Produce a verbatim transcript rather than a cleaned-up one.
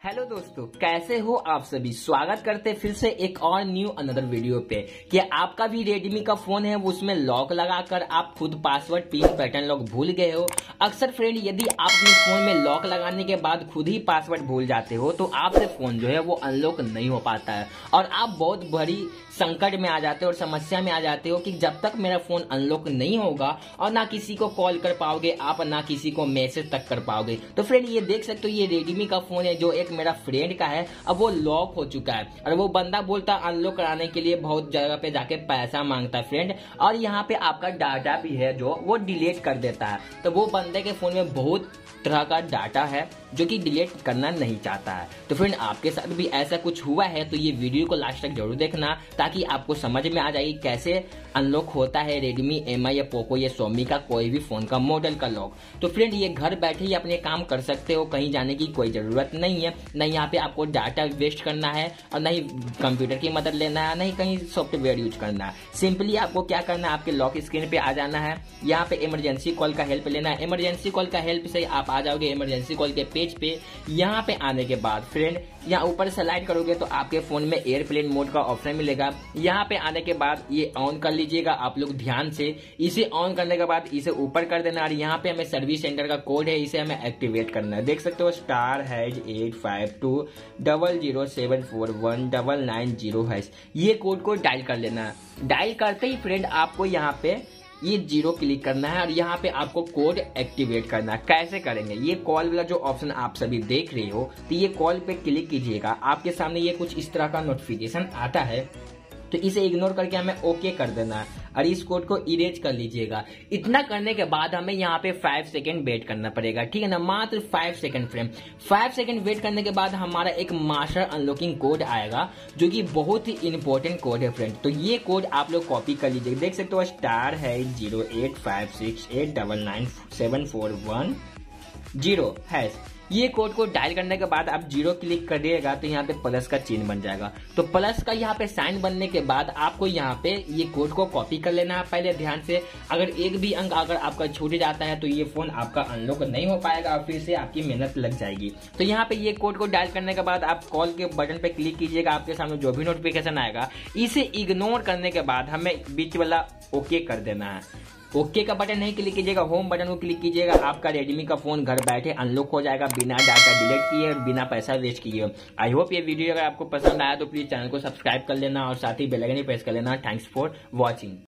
Hello दोस्तों, कैसे हो आप सभी। स्वागत करते फिर से एक और न्यू अनदर वीडियो पे। कि आपका भी रेडमी का फोन है, वो उसमें लॉक लगाकर आप खुद पासवर्ड पिन पैटर्न लॉक भूल गए हो। अक्सर फ्रेंड, यदि आप अपने फोन में लॉक लगाने के बाद खुद ही पासवर्ड भूल जाते हो तो आपसे फोन जो है वो अनलॉक नहीं हो पाता है और आप बहुत बड़ी संकट में आ जाते हो और समस्या में आ जाते हो कि जब तक मेरा फोन अनलॉक नहीं होगा और ना किसी को कॉल कर पाओगे आप, ना किसी को मैसेज तक कर पाओगे। तो फ्रेंड, ये देख सकते हो, ये रेडमी का फोन है जो एक मेरा फ्रेंड का है। अब वो लॉक हो चुका है और वो बंदा बोलता है अनलॉक कराने के लिए बहुत जगह पे जाके पैसा मांगता है फ्रेंड, और यहाँ पे आपका डाटा भी है जो वो डिलीट कर देता है। तो वो बंदे के फोन में बहुत तरह का डाटा है जो कि डिलीट करना नहीं चाहता है। तो फ्रेंड, आपके साथ भी ऐसा कुछ हुआ है तो ये वीडियो को लास्ट तक जरूर देखना ताकि आपको समझ में आ जाएगी कैसे अनलॉक होता है रेडमी, एम आई या पोको या सोमी का कोई भी फोन का मॉडल का लॉक। तो फ्रेंड, ये घर बैठे ही अपने काम कर सकते हो, कहीं जाने की कोई जरूरत नहीं है। न यहाँ पे आपको डाटा वेस्ट करना है और न ही कंप्यूटर की मदद लेना है, न ही कहीं सॉफ्टवेयर यूज करना है। सिंपली आपको क्या करना है, आपके लॉक स्क्रीन पे आ जाना है, यहाँ पे इमरजेंसी कॉल का हेल्प लेना है। इमरजेंसी कॉल का हेल्प से आप आ जाओगे इमरजेंसी कॉल के पेज पे। यहाँ पे आने के बाद फ्रेंड, यहाँ ऊपर स्लाइड करोगे तो आपके फोन में एयरप्लेन मोड का ऑप्शन मिलेगा। यहाँ पे आने के बाद ये ऑन कर लीजिएगा आप लोग ध्यान से। इसे ऑन करने के बाद इसे ऊपर कर देना और यहाँ पे हमें सर्विस सेंटर का कोड है, इसे हमें एक्टिवेट करना है। देख सकते हो, star has eight five two double zero seven four one double nine zero has, ये कोड को डायल कर लेना है। डायल करते ही फ्रेंड आपको यहाँ पे ये जीरो क्लिक करना है और यहाँ पे आपको कोड एक्टिवेट करना है। कैसे करेंगे, ये कॉल वाला जो ऑप्शन आप सभी देख रहे हो, तो ये कॉल पे क्लिक कीजिएगा। आपके सामने ये कुछ इस तरह का नोटिफिकेशन आता है, तो इसे इग्नोर करके हमें ओके कर देना है और इस कोड को इरेज कर लीजिएगा। इतना करने के बाद हमें यहाँ पे फाइव सेकेंड वेट करना पड़ेगा, ठीक है ना, मात्र five second friend. Five second wait करने के बाद हमारा एक मास्टर अनलॉकिंग कोड आएगा जो कि बहुत ही इंपॉर्टेंट कोड है फ्रेंड। तो ये कोड आप लोग कॉपी कर लीजिएगा। देख सकते हो, स्टार है zero eight five six eight double nine seven four one zero है। ये कोड को डायल करने के बाद आप जीरो क्लिक करिएगा तो यहाँ पे प्लस का चिन्ह बन जाएगा। तो प्लस का यहाँ पे साइन बनने के बाद आपको यहाँ पे ये कोड को कॉपी कर लेना है पहले ध्यान से। अगर एक भी अंक अगर आपका छूट जाता है तो ये फोन आपका अनलॉक नहीं हो पाएगा और फिर से आपकी मेहनत लग जाएगी। तो यहाँ पे ये कोड को डायल करने के बाद आप कॉल के बटन पे क्लिक कीजिएगा। आपके सामने जो भी नोटिफिकेशन आएगा इसे इग्नोर करने के बाद हमें बीच वाला ओके कर देना है। ओके का बटन नहीं क्लिक कीजिएगा, होम बटन को क्लिक कीजिएगा। आपका रेडमी का फोन घर बैठे अनलॉक हो जाएगा बिना डाटा डिलीट किए, बिना पैसा वेस्ट किए। आई होप ये वीडियो अगर आपको पसंद आया तो प्लीज चैनल को सब्सक्राइब कर लेना और साथ ही बेल आइकन प्रेस कर लेना। Thanks for watching.